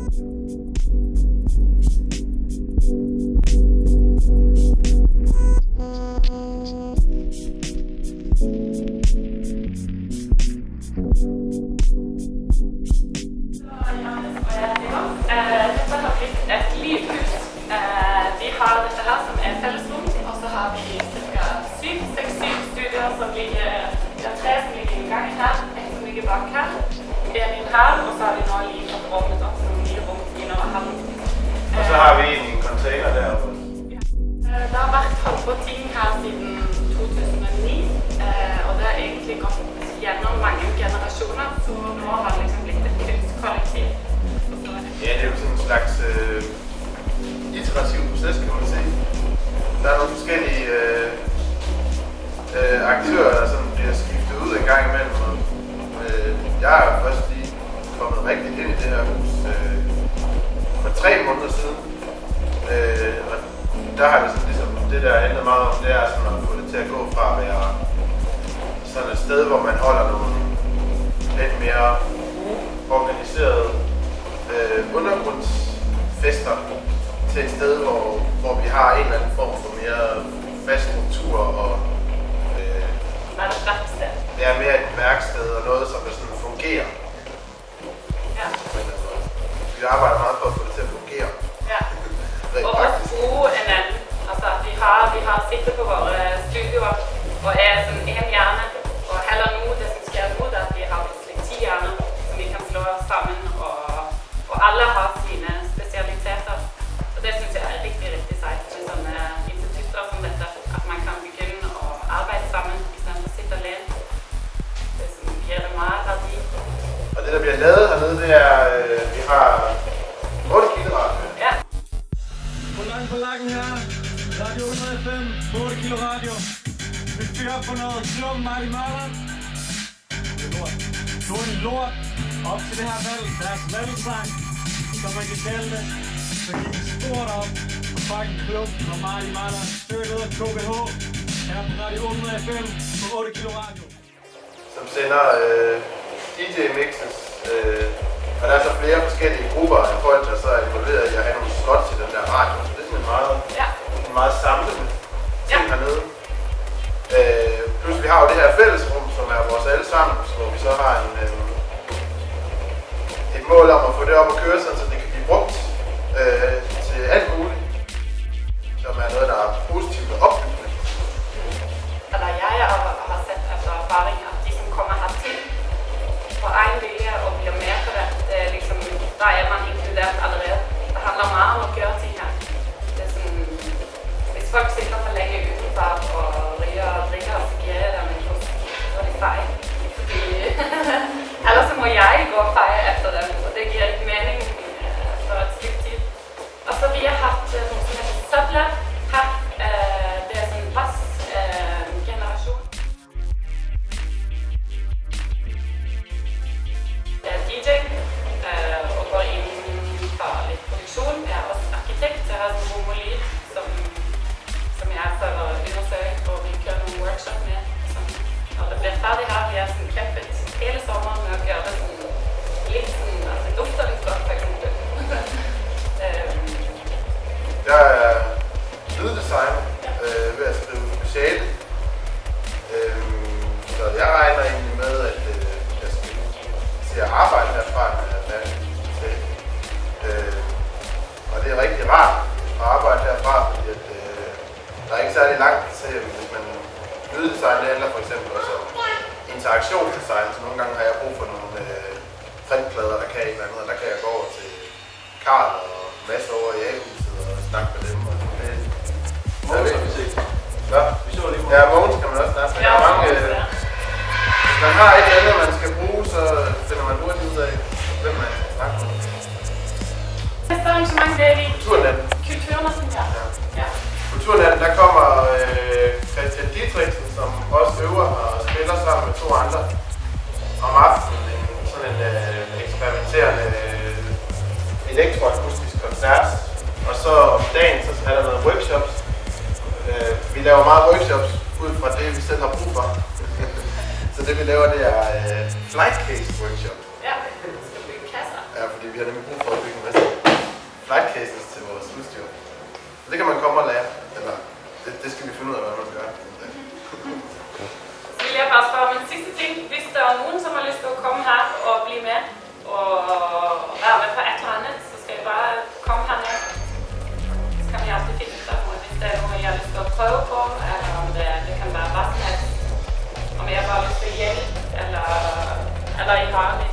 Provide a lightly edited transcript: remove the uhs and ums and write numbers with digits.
Dette har blitt et livhus. Vi har dette her som er fellesrom, og så har vi ca. 6-7 studier som ligger, det er 3 som ligger i gangen her, 1 som ligger bak her, en inn her, og så har vi nå lige rommet opp som nye rom innover her. Og så har vi en container der også. Det har vært holdt på ting her siden 2009, og det har egentlig gått gjennom mange generasjoner, så nå har det liksom blitt et kunstkollektiv. Ja, det er jo sådan en slags iterativ proces, kan man sige. Der er nogle forskellige aktører, der sådan bliver skiftet ud en gang imellem. Jeg er først lige kommet rigtig ind i det her hus for 3 måneder siden. Og der har det sådan ligesom, det der handler meget om, det er sådan at få det til at gå fra at være sådan et sted, hvor man holder nogle lidt mere organiserede undergrundsfester til et sted, hvor vi har en eller anden form for mere fast struktur og det er mere et værksted og noget, som sådan fungerer. Ja. Vi arbejder meget på at få det til at fungere. Ja. Og også bruge hinanden. Altså, vi har sigtet på vores studioer, og er sådan en hjerne, og heller nu, det som sker nu, der vi har 10 hjerner, som vi kan slå sammen, og alle har sine specialiteter. Og det synes jeg er rigtig, rigtig sejt med sånne institutter som dette, at man kan begynde at arbejde sammen, i stedet for at sitte alene. Det som giver det meget værdi. Og det, der bliver lavet hernede, det er, vi har 8 kiloradio. Ja. På lakken her, Radio 105, 8 kilo radio. Vi fyrer på noget slum, Marty Marlon. Lort. Lort. Op til det her valg, deres valgsang, som man kan kalde det. Så gik det stort op på fucking klub, og Marty Marlon støttede KBH her på Radio 105 på 8 kilo radio. Som sender DJ-mixes, og der er så flere forskellige grupper af folk, der så er involveret i at have nogle slots i den der radio. Så det er sådan en meget samlende ting hernede. Plus vi har jo det her fællesrum, som er vores allesammens, hvor vi så har et mål om at få det op at køre, så det kan blive brugt til alt muligt, som er noget, der er positivt og opbyggende. Eller jeg har sett efter erfaring, at de som kommer hertil på egen vilje og bliver med på det, liksom, der er man inkluderet allerede. Det handler meget om at gøre ting her. Det er sådan, hvis folk sitter for længe udenfor og ryger og drikker, så giver jeg dem en klub, så er det fejl. Ellers så må jeg gå og fejre efter dem, og det giver ikke mening for et stykke tid. Og så vi har haft nogle som heter Sublet her. Det er sådan en bassgeneration. Jeg er DJ og går inden for lidt produktion. Jeg er også arkitekt. Jeg har sådan en homolit, som jeg er for at undersøge, og vi kører nogle workshop med. Når det bliver færdigt her, vi har sådan kæmpet hele sommeren med at gøre det sådan lidt sådan, altså det dufter lidt godt for eksempel. Jeg er lyddesigner ved at skrive speciale. Så jeg regner egentlig med, at jeg skal til at arbejde herfra, når jeg er færdig. Og det er rigtig rart at arbejde herfra, fordi at, der er ikke særlig langt til, hvis man lyddesign, det handler for eksempel også om interaktionsdesign, så nogle gange har jeg brug for nogle printplader, der kan et eller andet, og der kan jeg gå over til Karl og Mads over i A-huset og snakke med dem. Og det, Mogens har vi set. Hvad? Vi så lige Ja, Mogens kan man også snakke med. Der er mange, hvis man har et eller andet, man skal bruge, så finder man hurtigt ud af, hvem man skal snakke med. Næste arrangement, det er Kulturnatten. Kulturnatten, ja. Kulturnatten, der kommer Christian Dietrichsen, som også øver og spiller sammen med 2 andre om aftenen. Sådan en eksperimenterende elektroakustisk koncert. Og så om dagen, så er der noget workshops. Vi laver meget workshops ud fra det, vi selv har brug for. Så det vi laver, det er flight case workshop. Ja, det skal bygge kasser. Ja, fordi fordi vi har nemlig brug for at bygge en masse flight cases til vores udstyr. Så det kan man komme og lære, eller det skal vi finde ud af, hvad man gør. Så vil jeg bare spørge om en sidste ting. Hvis der er nogen, som har lyst til at komme her og blive med, og være med på et eller andet, så skal I bare komme herned. Så kan vi altid finde der, hvis der er nogen, jeg har lyst til at prøve på, eller om det kan være hvad som helst. Om jeg bare har lyst til hjælp, eller I har